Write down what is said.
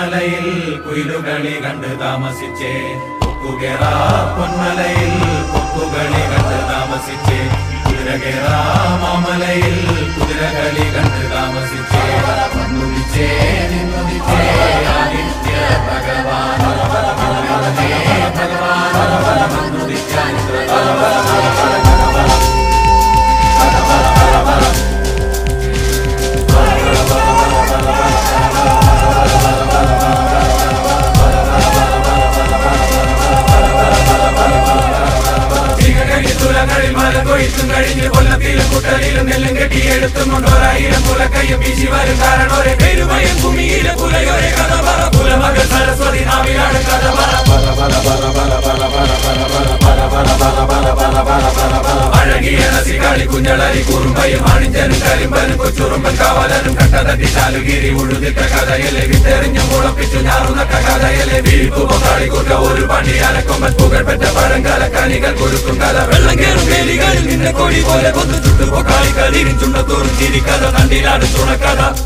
പൊന്മലയിൽ കുയിലുകളി കണ്ട് താമസിച്ചേ കൊക്കുകേറ പൊന്മലയിൽ കൊക്കുകളി കണ്ട് താമസിച്ചേ കുതിരകേറ മാമലയിൽ കുതിരകളി കണ്ട് താമസിച്ചേ വന്നുദിച്ചേ നിന്നുദിച്ചേ ആദിത്യ ഭഗവാൻ ഭഗവാൻ വന്നുദിച്ചാൻ കൊയ്ത്തും കഴിഞ്ഞ് കൊല്ലത്തിലും കുട്ടലിലും നെല്ലും കെട്ടിയെടുത്തും കൊണ്ടോരായിരം കുലക്കയ്യും വീശി വരും കാരണോരെ പെരുമയും ഭൂമിയിലെ പുലയോരെ കഥ പറ പുലമകൾ സരസ്വതി നാവിലാണ് കഥ അഴകിയ നസികാളി കുഞ്ഞളരി കുറുമ്പയും അണിഞ്ചനും കരിമ്പനും കൊച്ചുറുമ്പൻ കാവലനും കട്ടതട്ടി ചാലുകീരി ഉഴുതിട്ട കഥയലെ വിത്തെറിഞ്ഞു മുളപ്പിച്ചു ഞാറുന്നട്ട കഥയലെ വീഴ്പു പൊക്കാളി കുർക്ക ഒരു പണിയാലക്കൊമ്പൻ പുകഴ്പെറ്റ പഴങ്കാല കനികൾ കൊടുക്കും കഥ വെള്ളം കേറും വേലികളിൽ നിന്നെ കൊടി പോലെ കൊന്നു ചുട്ടു പൊക്കാളി കളിരിൻ ചുണ്ടത്തോറും ചിരിക്കഥ നണ്ടിനാട് തുണക്കഥ